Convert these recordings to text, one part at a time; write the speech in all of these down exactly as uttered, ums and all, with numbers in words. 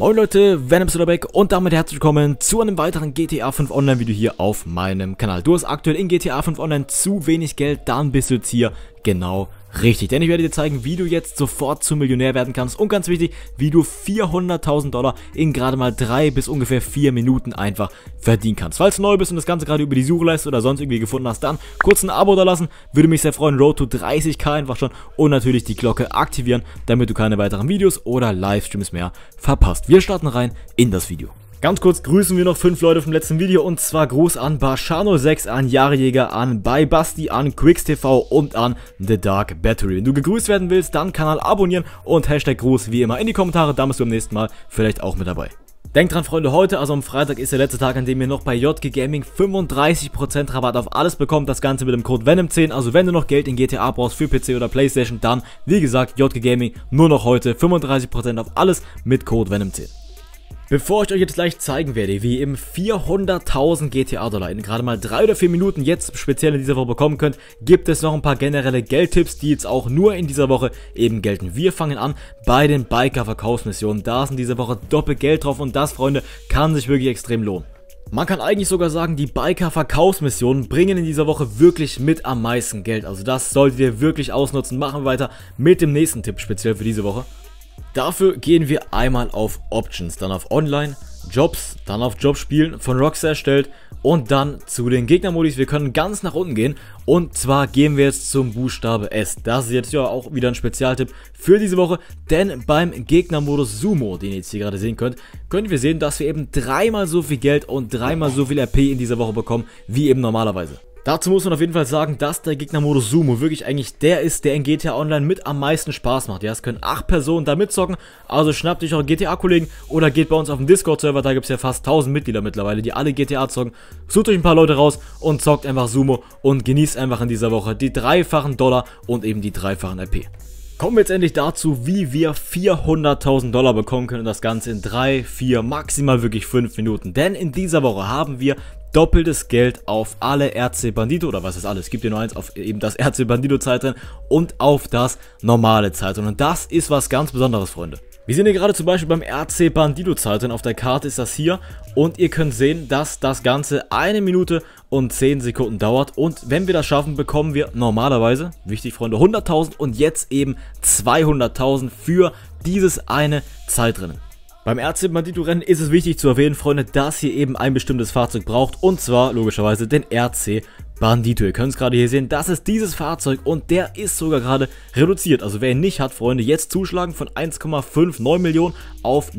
Moin Leute, Venom Soderbeck und damit herzlich willkommen zu einem weiteren G T A fünf Online Video hier auf meinem Kanal. Du hast aktuell in G T A fünf Online zu wenig Geld, dann bist du jetzt hier genau richtig. Denn ich werde dir zeigen, wie du jetzt sofort zum Millionär werden kannst und ganz wichtig, wie du vierhunderttausend Dollar in gerade mal drei bis ungefähr vier Minuten einfach verdienen kannst. Falls du neu bist und das Ganze gerade über die Suchleiste oder sonst irgendwie gefunden hast, dann kurz ein Abo da lassen, würde mich sehr freuen. Road to dreißig K einfach schon und natürlich die Glocke aktivieren, damit du keine weiteren Videos oder Livestreams mehr verpasst. Wir starten rein in das Video. Ganz kurz grüßen wir noch fünf Leute vom letzten Video und zwar Gruß an Bashar null sechs, an Jarejäger, an Basti, an QuixTV und an The Dark Battery. Wenn du gegrüßt werden willst, dann Kanal abonnieren und Hashtag Gruß wie immer in die Kommentare, dann bist du beim nächsten Mal vielleicht auch mit dabei. Denkt dran Freunde, heute, also am Freitag, ist der letzte Tag, an dem ihr noch bei J G Gaming fünfunddreißig Prozent Rabatt auf alles bekommt, das Ganze mit dem Code Venom zehn, also wenn du noch Geld in G T A brauchst für P C oder Playstation, dann, wie gesagt, J G Gaming nur noch heute fünfunddreißig Prozent auf alles mit Code Venom zehn. Bevor ich euch jetzt gleich zeigen werde, wie ihr eben vierhunderttausend G T A-Dollar in gerade mal drei oder vier Minuten jetzt speziell in dieser Woche bekommen könnt, gibt es noch ein paar generelle Geldtipps, die jetzt auch nur in dieser Woche eben gelten. Wir fangen an bei den Biker-Verkaufsmissionen. Da ist in dieser Woche doppelt Geld drauf und das, Freunde, kann sich wirklich extrem lohnen. Man kann eigentlich sogar sagen, die Biker-Verkaufsmissionen bringen in dieser Woche wirklich mit am meisten Geld. Also das solltet ihr wirklich ausnutzen. Machen wir weiter mit dem nächsten Tipp, speziell für diese Woche. Dafür gehen wir einmal auf Options, dann auf Online, Jobs, dann auf Jobspielen von Rockstar erstellt und dann zu den Gegnermodis. Wir können ganz nach unten gehen und zwar gehen wir jetzt zum Buchstabe S. Das ist jetzt ja auch wieder ein Spezialtipp für diese Woche, denn beim Gegnermodus Sumo, den ihr jetzt hier gerade sehen könnt, können wir sehen, dass wir eben dreimal so viel Geld und dreimal so viel R P in dieser Woche bekommen, wie eben normalerweise. Dazu muss man auf jeden Fall sagen, dass der Gegnermodus Sumo wirklich eigentlich der ist, der in G T A Online mit am meisten Spaß macht. Ja, es können acht Personen da mitzocken, also schnappt euch eure G T A-Kollegen oder geht bei uns auf den Discord-Server, da gibt es ja fast tausend Mitglieder mittlerweile, die alle G T A zocken. Sucht euch ein paar Leute raus und zockt einfach Sumo und genießt einfach in dieser Woche die dreifachen Dollar und eben die dreifachen R P. Kommen wir jetzt endlich dazu, wie wir vierhunderttausend Dollar bekommen können und das Ganze in drei, vier, maximal wirklich fünf Minuten. Denn in dieser Woche haben wir doppeltes Geld auf alle R C Bandito, oder was ist alles, es gibt hier nur eins, auf eben das R C Bandito Zeitrennen und auf das normale Zeitrennen. Und das ist was ganz Besonderes, Freunde. Wir sehen hier gerade zum Beispiel beim R C Bandito Zeitrennen, auf der Karte ist das hier und ihr könnt sehen, dass das Ganze eine Minute und zehn Sekunden dauert und wenn wir das schaffen, bekommen wir normalerweise, wichtig Freunde, hunderttausend und jetzt eben zweihunderttausend für dieses eine Zeitrennen. Beim R C Bandito Rennen ist es wichtig zu erwähnen, Freunde, dass hier eben ein bestimmtes Fahrzeug braucht und zwar logischerweise den R C Bandito. Ihr könnt es gerade hier sehen, das ist dieses Fahrzeug und der ist sogar gerade reduziert. Also wer ihn nicht hat, Freunde, jetzt zuschlagen von eins Komma neunundfünfzig Millionen auf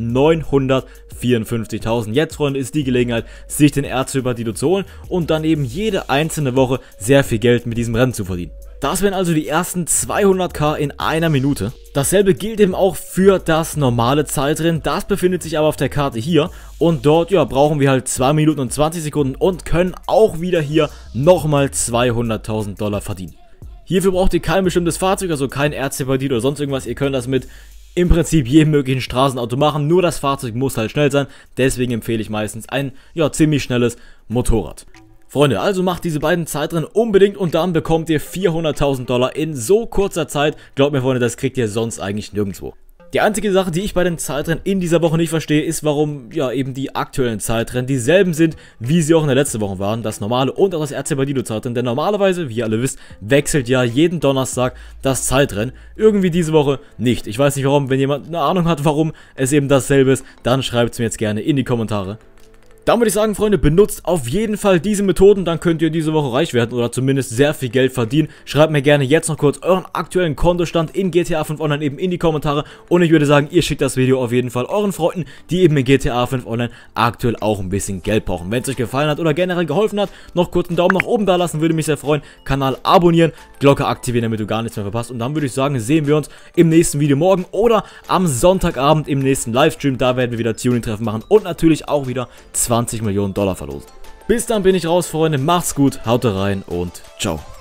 neunhundertvierundfünfzigtausend. Jetzt, Freunde, ist die Gelegenheit, sich den R C Bandito zu holen und dann eben jede einzelne Woche sehr viel Geld mit diesem Rennen zu verdienen. Das wären also die ersten zweihunderttausend in einer Minute. Dasselbe gilt eben auch für das normale Zeitrennen. Das befindet sich aber auf der Karte hier. Und dort ja, brauchen wir halt zwei Minuten und zwanzig Sekunden und können auch wieder hier nochmal zweihunderttausend Dollar verdienen. Hierfür braucht ihr kein bestimmtes Fahrzeug, also kein R C Bandito oder sonst irgendwas. Ihr könnt das mit im Prinzip jedem möglichen Straßenauto machen. Nur das Fahrzeug muss halt schnell sein. Deswegen empfehle ich meistens ein ja, ziemlich schnelles Motorrad. Freunde, also macht diese beiden Zeitrennen unbedingt und dann bekommt ihr vierhunderttausend Dollar in so kurzer Zeit. Glaubt mir, Freunde, das kriegt ihr sonst eigentlich nirgendwo. Die einzige Sache, die ich bei den Zeitrennen in dieser Woche nicht verstehe, ist, warum ja eben die aktuellen Zeitrennen dieselben sind, wie sie auch in der letzten Woche waren. Das normale und auch das R C Bandito Zeitrennen. Denn normalerweise, wie ihr alle wisst, wechselt ja jeden Donnerstag das Zeitrennen. Irgendwie diese Woche nicht. Ich weiß nicht warum. Wenn jemand eine Ahnung hat, warum es eben dasselbe ist, dann schreibt es mir jetzt gerne in die Kommentare. Dann würde ich sagen, Freunde, benutzt auf jeden Fall diese Methoden, dann könnt ihr diese Woche reich werden oder zumindest sehr viel Geld verdienen. Schreibt mir gerne jetzt noch kurz euren aktuellen Kontostand in G T A fünf Online eben in die Kommentare und ich würde sagen, ihr schickt das Video auf jeden Fall euren Freunden, die eben in G T A fünf Online aktuell auch ein bisschen Geld brauchen. Wenn es euch gefallen hat oder generell geholfen hat, noch kurz einen Daumen nach oben da lassen, würde mich sehr freuen. Kanal abonnieren, Glocke aktivieren, damit du gar nichts mehr verpasst und dann würde ich sagen, sehen wir uns im nächsten Video morgen oder am Sonntagabend im nächsten Livestream. Da werden wir wieder Tuning-Treffen machen und natürlich auch wieder zwanzig Millionen Dollar verlosen. Bis dann bin ich raus, Freunde. Macht's gut, haut rein und ciao.